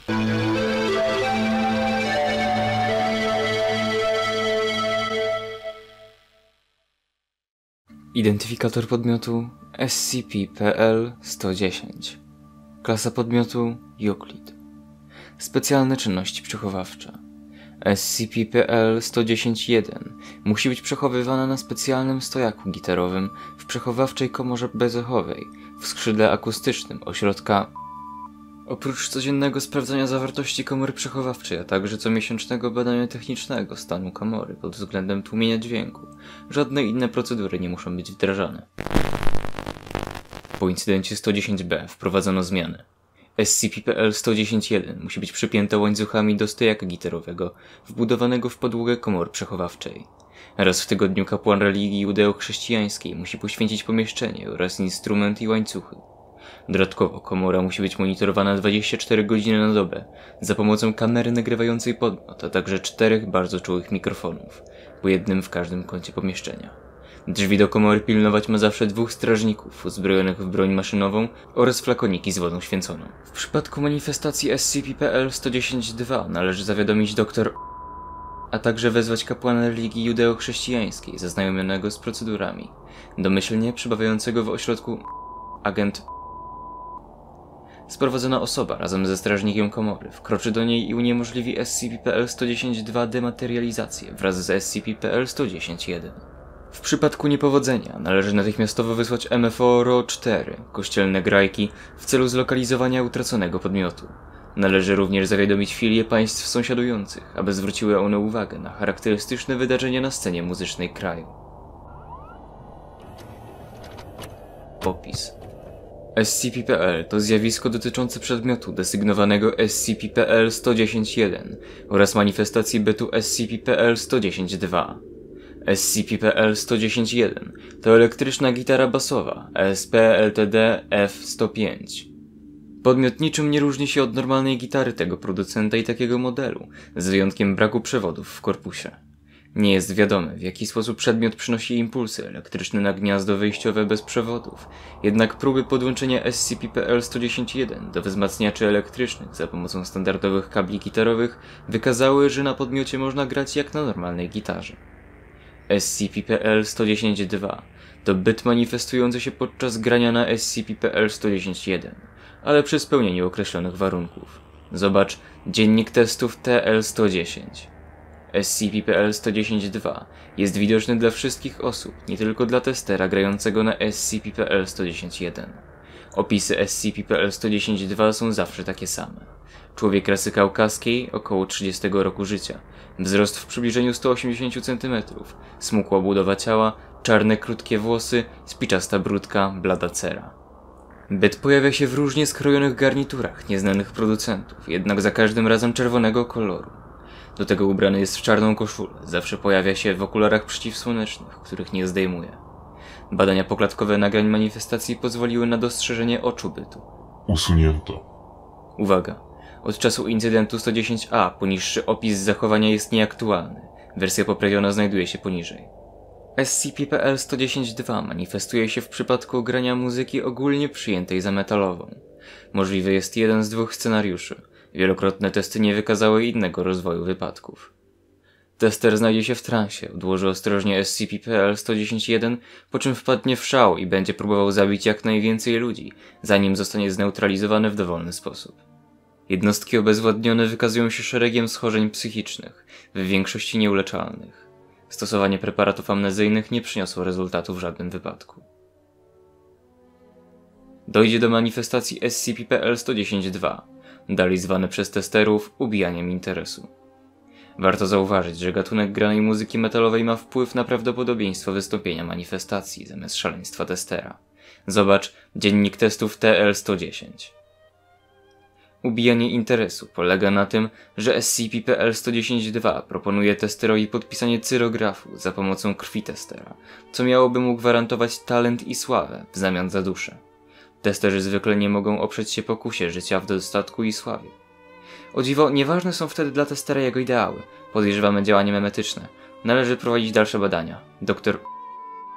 Identyfikator podmiotu SCP-PL-110. Klasa podmiotu Euclid. Specjalne czynności przechowawcze. SCP-PL-110-1 musi być przechowywana na specjalnym stojaku gitarowym w przechowawczej komorze bezechowej w skrzydle akustycznym ośrodka. Oprócz codziennego sprawdzania zawartości komory przechowawczej, a także comiesięcznego badania technicznego stanu komory pod względem tłumienia dźwięku, żadne inne procedury nie muszą być wdrażane. Po incydencie 110-B wprowadzono zmiany. SCP-PL-110-1 musi być przypięte łańcuchami do stojaka gitarowego wbudowanego w podłogę komory przechowawczej. Raz w tygodniu kapłan religii judeo-chrześcijańskiej musi poświęcić pomieszczenie oraz instrument i łańcuchy. Dodatkowo komora musi być monitorowana 24 godziny na dobę za pomocą kamery nagrywającej podmiot, a także 4 bardzo czułych mikrofonów, po jednym w każdym kącie pomieszczenia. Drzwi do komory pilnować ma zawsze 2 strażników uzbrojonych w broń maszynową oraz flakoniki z wodą święconą. W przypadku manifestacji SCP-PL-110-2 należy zawiadomić dr, a także wezwać kapłana religii judeo-chrześcijańskiej zaznajomionego z procedurami, domyślnie przebywającego w ośrodku agent. Sprowadzona osoba razem ze strażnikiem komory wkroczy do niej i uniemożliwi SCP-PL-110-2 dematerializację wraz z SCP-PL-110-1. W przypadku niepowodzenia należy natychmiastowo wysłać MFO-RO-4, kościelne grajki, w celu zlokalizowania utraconego podmiotu. Należy również zawiadomić filie państw sąsiadujących, aby zwróciły one uwagę na charakterystyczne wydarzenia na scenie muzycznej kraju. Opis. SCP-PL to zjawisko dotyczące przedmiotu desygnowanego SCP-PL-110-1 oraz manifestacji bytu SCP-PL-110-2. SCP-PL-110-1 to elektryczna gitara basowa ESP-LTD F-105. Podmiot niczym nie różni się od normalnej gitary tego producenta i takiego modelu, z wyjątkiem braku przewodów w korpusie. Nie jest wiadome, w jaki sposób przedmiot przynosi impulsy elektryczne na gniazdo wyjściowe bez przewodów, jednak próby podłączenia SCP-PL-110-1 do wzmacniaczy elektrycznych za pomocą standardowych kabli gitarowych wykazały, że na podmiocie można grać jak na normalnej gitarze. SCP-PL-110-2 to byt manifestujący się podczas grania na SCP-PL-110-1, ale przy spełnieniu określonych warunków. Zobacz Dziennik testów TL-110. SCP-PL-110-2 jest widoczny dla wszystkich osób, nie tylko dla testera grającego na SCP-PL-110-1. Opisy SCP-PL-110-2 są zawsze takie same. Człowiek rasy kaukaskiej, około 30 roku życia. Wzrost w przybliżeniu 180 cm, smukła budowa ciała, czarne krótkie włosy, spiczasta bródka, blada cera. Byt pojawia się w różnie skrojonych garniturach nieznanych producentów, jednak za każdym razem czerwonego koloru. Do tego ubrany jest w czarną koszulę, zawsze pojawia się w okularach przeciwsłonecznych, których nie zdejmuje. Badania poklatkowe nagrań manifestacji pozwoliły na dostrzeżenie oczu bytu. Usunięto. Uwaga! Od czasu incydentu 110-A poniższy opis zachowania jest nieaktualny. Wersja poprawiona znajduje się poniżej. SCP-PL-110-2 manifestuje się w przypadku grania muzyki ogólnie przyjętej za metalową. Możliwy jest jeden z 2 scenariuszy. Wielokrotne testy nie wykazały innego rozwoju wypadków. Tester znajdzie się w transie, odłoży ostrożnie SCP-PL-110-1, po czym wpadnie w szał i będzie próbował zabić jak najwięcej ludzi, zanim zostanie zneutralizowany w dowolny sposób. Jednostki obezwładnione wykazują się szeregiem schorzeń psychicznych, w większości nieuleczalnych. Stosowanie preparatów amnezyjnych nie przyniosło rezultatu w żadnym wypadku. Dojdzie do manifestacji SCP-PL-110-2, dalej zwane przez testerów ubijaniem interesu. Warto zauważyć, że gatunek granej muzyki metalowej ma wpływ na prawdopodobieństwo wystąpienia manifestacji zamiast szaleństwa testera. Zobacz Dziennik testów TL-110. Ubijanie interesu polega na tym, że SCP-PL-110-2 proponuje testerowi podpisanie cyrografu za pomocą krwi testera, co miałoby mu gwarantować talent i sławę w zamian za duszę. Testerzy zwykle nie mogą oprzeć się pokusie życia w dostatku i sławie. O dziwo, nieważne są wtedy dla testera jego ideały. Podejrzewamy działanie memetyczne. Należy prowadzić dalsze badania. Doktor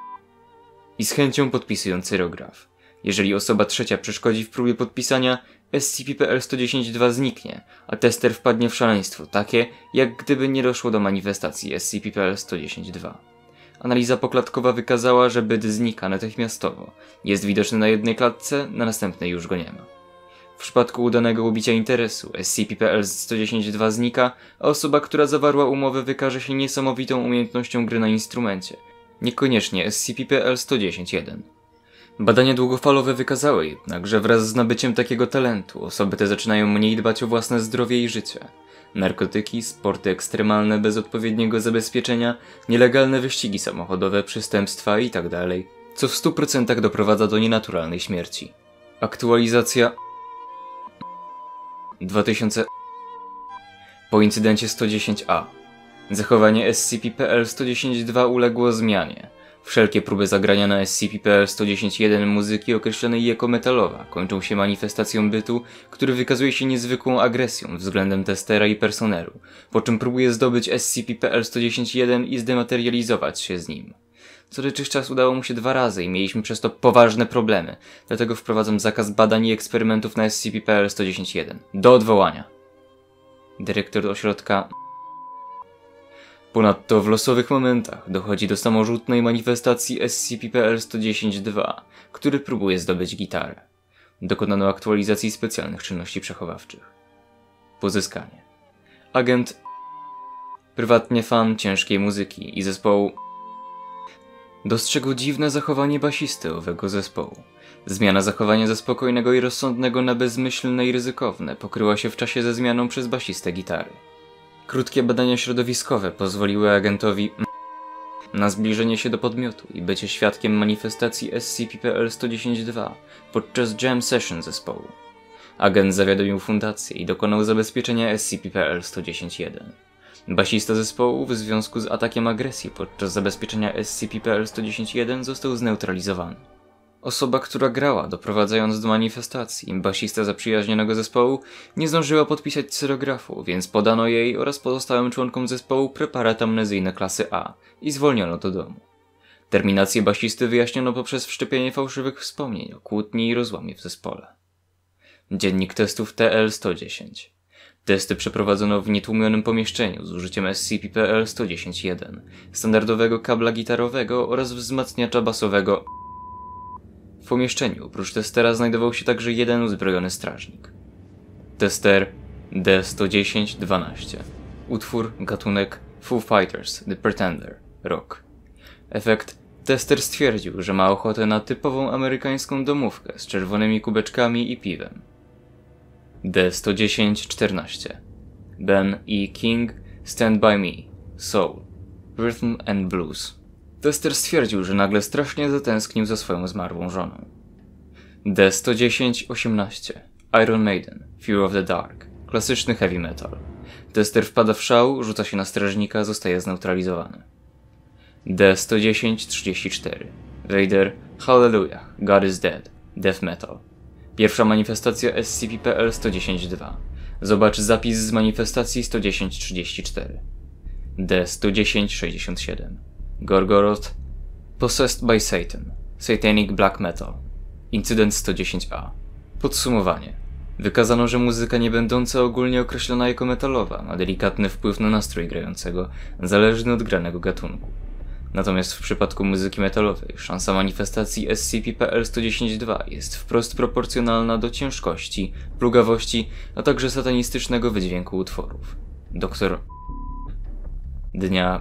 i z chęcią podpisują cyrograf. Jeżeli osoba trzecia przeszkodzi w próbie podpisania, SCP-PL-110-2 zniknie, a tester wpadnie w szaleństwo, takie jak gdyby nie doszło do manifestacji SCP-PL-110-2. Analiza poklatkowa wykazała, że byt znika natychmiastowo. Jest widoczny na jednej klatce, na następnej już go nie ma. W przypadku udanego ubicia interesu SCP-PL-110-2 znika, a osoba, która zawarła umowę, wykaże się niesamowitą umiejętnością gry na instrumencie. Niekoniecznie SCP-PL-110-1. Badania długofalowe wykazały jednak, że wraz z nabyciem takiego talentu osoby te zaczynają mniej dbać o własne zdrowie i życie. Narkotyki, sporty ekstremalne bez odpowiedniego zabezpieczenia, nielegalne wyścigi samochodowe, przestępstwa itd., co w 100% doprowadza do nienaturalnej śmierci. Aktualizacja 2000 po incydencie 110-A. Zachowanie SCP-PL-110-2 uległo zmianie. Wszelkie próby zagrania na SCP-PL-110-1 muzyki określonej jako metalowa kończą się manifestacją bytu, który wykazuje się niezwykłą agresją względem testera i personelu, po czym próbuje zdobyć SCP-PL-110-1 i zdematerializować się z nim. Co dotychczas udało mu się 2 razy i mieliśmy przez to poważne problemy, dlatego wprowadzam zakaz badań i eksperymentów na SCP-PL-110-1. Do odwołania. Dyrektor ośrodka. Ponadto w losowych momentach dochodzi do samorzutnej manifestacji SCP-PL-110-2, który próbuje zdobyć gitarę. Dokonano aktualizacji specjalnych czynności przechowawczych. Pozyskanie. Agent. Prywatnie fan ciężkiej muzyki i zespołu. Dostrzegł dziwne zachowanie basisty owego zespołu. Zmiana zachowania ze spokojnego i rozsądnego na bezmyślne i ryzykowne pokryła się w czasie ze zmianą przez basistę gitary. Krótkie badania środowiskowe pozwoliły agentowi na zbliżenie się do podmiotu i bycie świadkiem manifestacji SCP-PL-110-2 podczas jam session zespołu. Agent zawiadomił fundację i dokonał zabezpieczenia SCP-PL-110-1. Basista zespołu w związku z atakiem agresji podczas zabezpieczenia SCP-PL-110-1 został zneutralizowany. Osoba, która grała, doprowadzając do manifestacji, basista zaprzyjaźnionego zespołu, nie zdążyła podpisać kserografu, więc podano jej oraz pozostałym członkom zespołu preparat amnezyjny klasy A i zwolniono do domu. Terminację basisty wyjaśniono poprzez wszczepienie fałszywych wspomnień o kłótni i rozłamie w zespole. Dziennik testów TL-110. Testy przeprowadzono w nietłumionym pomieszczeniu z użyciem SCP-PL-110-1, standardowego kabla gitarowego oraz wzmacniacza basowego. W pomieszczeniu oprócz testera znajdował się także jeden uzbrojony strażnik. Tester D-110-12. Utwór, gatunek Foo Fighters, The Pretender, rock. Efekt: tester stwierdził, że ma ochotę na typową amerykańską domówkę z czerwonymi kubeczkami i piwem. D-110-14. Ben E. King, Stand By Me, Soul, Rhythm and Blues. Tester stwierdził, że nagle strasznie zatęsknił za swoją zmarłą żoną. D-110-18. Iron Maiden, Fear of the Dark, klasyczny heavy metal. Tester wpada w szał, rzuca się na strażnika, zostaje zneutralizowany. D-110-34. Vader, Hallelujah, God is Dead, death metal. Pierwsza manifestacja SCP-PL-110-2. Zobacz zapis z manifestacji 110-34. D-110-67. Gorgoroth, Possessed by Satan, Satanic Black Metal, Incydent 110-A. Podsumowanie. Wykazano, że muzyka nie będąca ogólnie określona jako metalowa ma delikatny wpływ na nastrój grającego, zależny od granego gatunku. Natomiast w przypadku muzyki metalowej szansa manifestacji SCP-PL-110-2 jest wprost proporcjonalna do ciężkości, plugawości, a także satanistycznego wydźwięku utworów. Doktor Dnia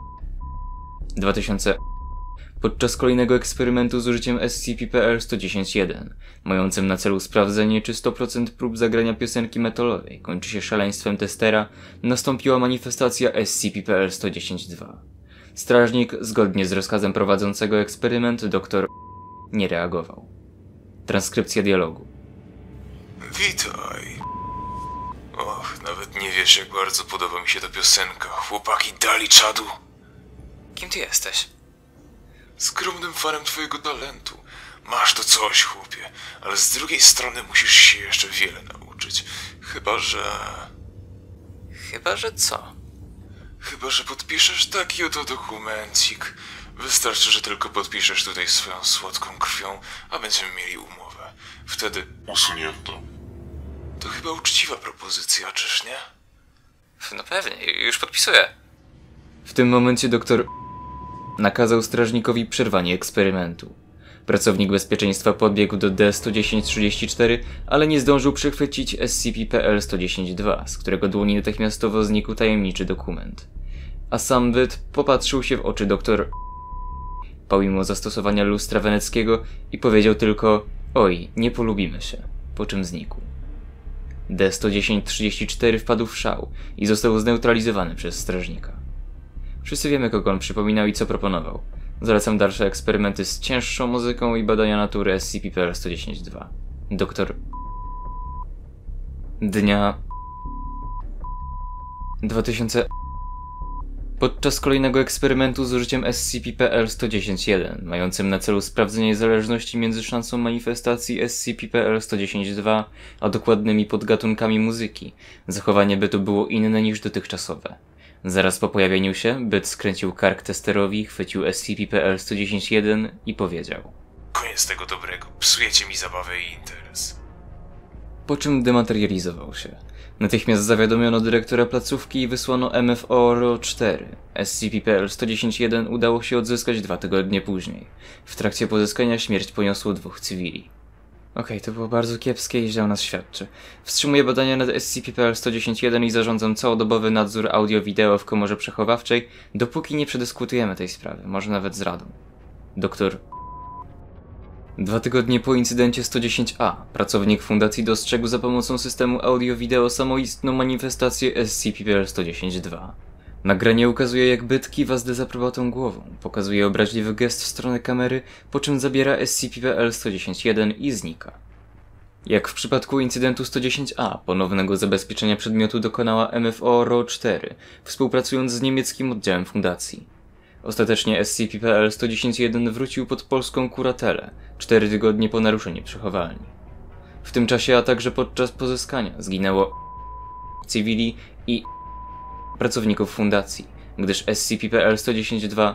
2000. Podczas kolejnego eksperymentu z użyciem SCP-PL-110-1, mającym na celu sprawdzenie, czy 100% prób zagrania piosenki metalowej kończy się szaleństwem testera, nastąpiła manifestacja SCP-PL-110-2. Strażnik, zgodnie z rozkazem prowadzącego eksperyment, doktor nie reagował. Transkrypcja dialogu. Witaj. Och, nawet nie wiesz, jak bardzo podoba mi się ta piosenka. Chłopaki dali czadu. Kim ty jesteś? Skromnym fanem twojego talentu. Masz to coś, chłopie, ale z drugiej strony musisz się jeszcze wiele nauczyć. Chyba, że co? Chyba, że podpiszesz taki oto dokumencik. Wystarczy, że tylko podpiszesz tutaj swoją słodką krwią, a będziemy mieli umowę. Wtedy... Usunięto. To chyba uczciwa propozycja, czyż nie? No pewnie, już podpisuję. W tym momencie doktor nakazał strażnikowi przerwanie eksperymentu. Pracownik bezpieczeństwa podbiegł do D-110-34, ale nie zdążył przechwycić SCP-PL-110-2, z którego dłoni natychmiastowo znikł tajemniczy dokument. A sam byt popatrzył się w oczy doktor pomimo zastosowania lustra weneckiego i powiedział tylko: oj, nie polubimy się, po czym znikł. D-110-34 wpadł w szał i został zneutralizowany przez strażnika. Wszyscy wiemy, kogo on przypominał i co proponował. Zalecam dalsze eksperymenty z cięższą muzyką i badania natury SCP-PL-110-2. Doktor... Dnia... 2000... Podczas kolejnego eksperymentu z użyciem SCP-PL-110-1, mającym na celu sprawdzenie zależności między szansą manifestacji SCP-PL-110-2 a dokładnymi podgatunkami muzyki, zachowanie bytu było inne niż dotychczasowe. Zaraz po pojawieniu się, byt skręcił kark testerowi, chwycił SCP-PL-110-1 i powiedział: Koniec tego dobrego, psujecie mi zabawę i interes. Po czym dematerializował się. Natychmiast zawiadomiono dyrektora placówki i wysłano MFO-4. SCP-PL-110-1 udało się odzyskać 2 tygodnie później. W trakcie pozyskania śmierć poniosło 2 cywili. Okej, to było bardzo kiepskie i źle o nas świadczy. Wstrzymuję badania nad SCP-PL-110-1 i zarządzam całodobowy nadzór audio-wideo w komorze przechowawczej, dopóki nie przedyskutujemy tej sprawy, może nawet z Radą. Doktor... 2 tygodnie po incydencie 110A, pracownik fundacji dostrzegł za pomocą systemu audio-wideo samoistną manifestację SCP-PL-110-2. Nagranie ukazuje, jak byt kiwa z dezaprobatą głową, pokazuje obraźliwy gest w stronę kamery, po czym zabiera SCP-PL-110-1 i znika. Jak w przypadku incydentu 110A, ponownego zabezpieczenia przedmiotu dokonała MFO-4, współpracując z niemieckim oddziałem fundacji. Ostatecznie SCP-PL-110-1 wrócił pod polską kuratelę 4 tygodnie po naruszeniu przechowalni. W tym czasie, a także podczas pozyskania, zginęło cywili i pracowników fundacji, gdyż SCP-PL-110-2...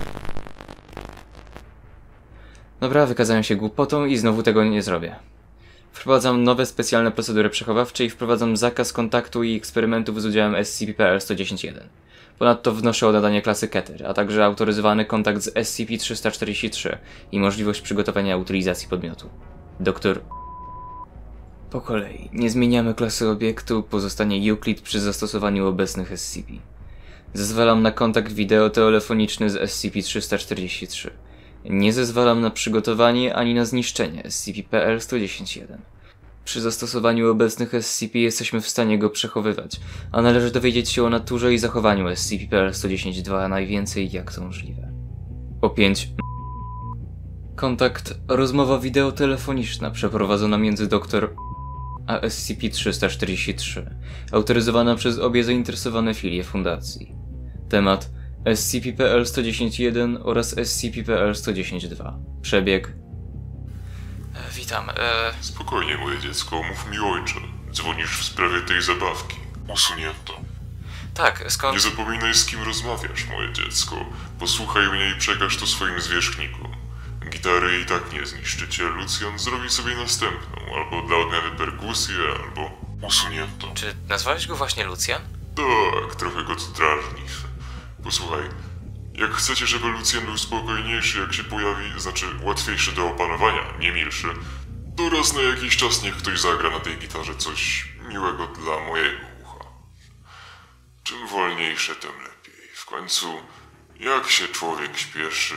Dobra, wykazałem się głupotą i znowu tego nie zrobię. Wprowadzam nowe specjalne procedury przechowawcze i wprowadzam zakaz kontaktu i eksperymentów z udziałem SCP-PL-110-1. Ponadto wnoszę o nadanie klasy Keter, a także autoryzowany kontakt z SCP-343 i możliwość przygotowania utylizacji podmiotu. Doktor... Po kolei. Nie zmieniamy klasy obiektu, pozostanie Euclid przy zastosowaniu obecnych SCP. Zezwalam na kontakt wideo-telefoniczny z SCP-343. Nie zezwalam na przygotowanie ani na zniszczenie SCP-PL-110-1. Przy zastosowaniu obecnych SCP jesteśmy w stanie go przechowywać, a należy dowiedzieć się o naturze i zachowaniu SCP-PL-110-2 najwięcej jak to możliwe. Po 5. Kontakt, rozmowa wideotelefoniczna przeprowadzona między doktor a SCP-343, autoryzowana przez obie zainteresowane filie fundacji. Temat: SCP-PL-110-1 oraz SCP-PL-110-2. Przebieg... Witam, Spokojnie, moje dziecko, mów mi ojcze. Dzwonisz w sprawie tej zabawki. Usunięto. Tak, skąd... Nie zapominaj, z kim rozmawiasz, moje dziecko. Posłuchaj mnie i przekaż to swoim zwierzchnikom. Gitary i tak nie zniszczycie. Lucjan zrobi sobie następną, albo dla odmiany perkusję, albo... Usunięto. Czy nazwałeś go właśnie Lucjan? Tak, trochę go to drażni. Posłuchaj, jak chcecie, żeby Lucjan był spokojniejszy, jak się pojawi, znaczy łatwiejszy do opanowania, nie milszy, to raz na jakiś czas niech ktoś zagra na tej gitarze coś miłego dla mojego ucha. Czym wolniejsze, tym lepiej. W końcu, jak się człowiek śpieszy...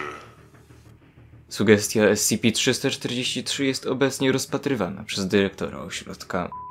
Sugestia SCP-343 jest obecnie rozpatrywana przez dyrektora ośrodka.